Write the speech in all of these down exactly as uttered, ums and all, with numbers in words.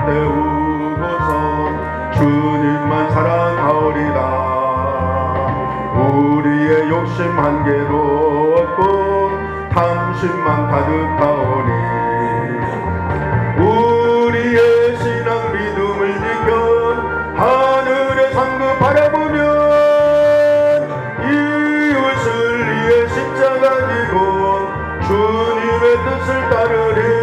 태우고서 주님만 사랑하오리다. 우리의 욕심 한 개도 없고 탐심만 가득하오니 우리의 신앙 믿음을 지켜 하늘의 상급 바라보면 이웃을 위해 십자가 지고 주님의 뜻을 따르는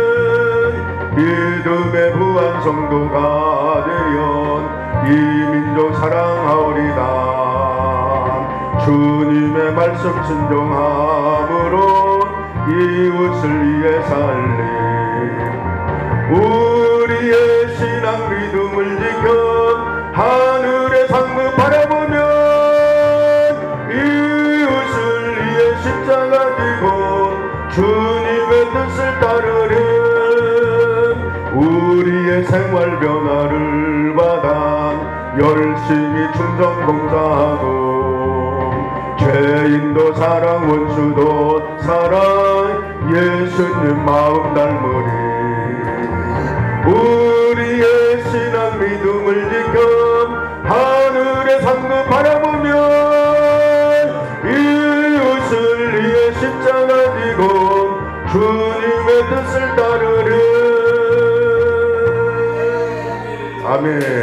믿음의 부한 성도가 되어 이 민족 사랑하오리다. 주님의 말씀 순종함으로 이웃을 위해 살리 우리의 신앙 믿음을 지켜 하늘의 상급 바라보면 이웃을 위해 십자가 지고 주님의 뜻을 따르는 우리의 생활 변화를 받아 열심히 충성 봉사하고 죄인도 사랑 원수도 사랑 예수님 마음 닮으리. 우리의 신앙 믿음을 지켜 하늘의 상급 바라보며 이웃을 위해 십자가 지고 주님의 뜻을 따르는 아멘.